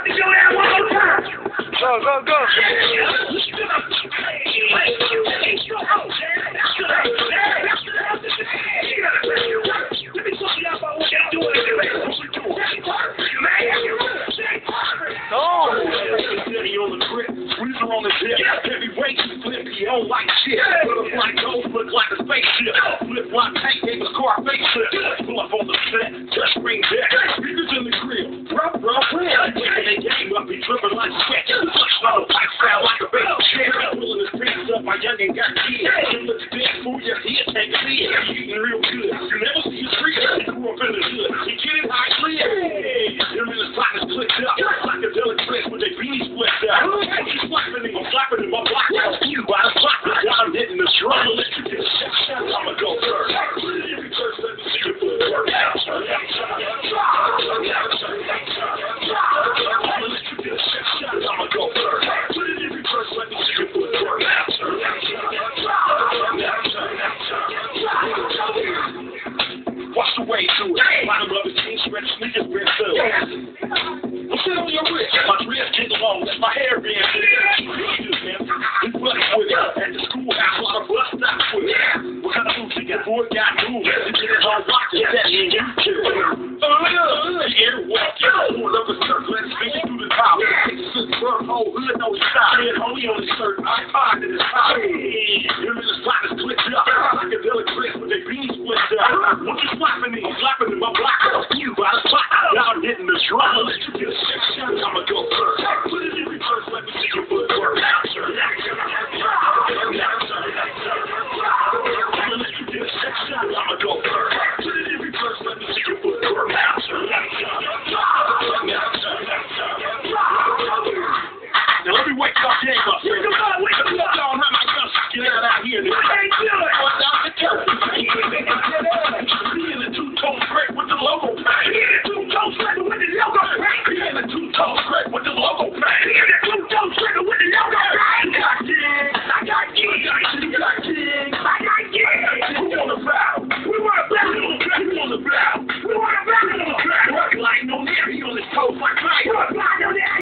Go, go, go. On the jet, heavyweight, flip, he don't like shit. Butterfly goes, look like a spaceship. Flip flop tank, gave us car facelift. Pull up on the set, touch screen deck. Speakers in the grill, rough, when they game up, he dripping like sweat. Slow, like sound like a baby chair. Pulling his pants up, my youngin' got kids. He looks dead, fool, yeah, he'll take a seat. He eating real good, you never see his free. He grew up in the hood, he get it how he live. Him and his pockets clicked up, like a delicacy with their beanies split up. He's slapping him, I'm slapping him, I'm blocking you by the block. I'm hitting the drum, I'ma let you get a shot. I'ma go first. First, let me see your footwork. I'ma let you get a shot. I'ma go first. First, let me see your footwork. Watch the way to it. Bottom of his jeans, stretch sneakers, red thug. I'm sitting on your wrist. My dress getting long, let my hair be in there. We running with it. At the schoolhouse, a lot of bus stops with it. What kind of moves you got? Boy, got moves. You get it all locked. That means you kill. The air walk. Pulled up a circle, let's speak through the top. Whole hood, no stop. Red homie on his shirt, iPod in his top. Him and his pockets clicked up. Like a delicacy with their beans split up. What you slapping him? Slapping him, I'm blocking you by the spot. Now I'm hitting the drum. I'ma let you get a shot. I'ma go first. Put it in reverse, let me see your footwork. I'ma let you get a shot. I'ma go first. Put it in reverse, let me see your footwork. Now let me wake y'all game up. Y'all have my guns. Get out here. I ain't doing it. What's out the turf? He in the two-tone skirt with the logo paint. He in the two-tone skirt with the logo paint. He in the two-tone skirt with the logo paint.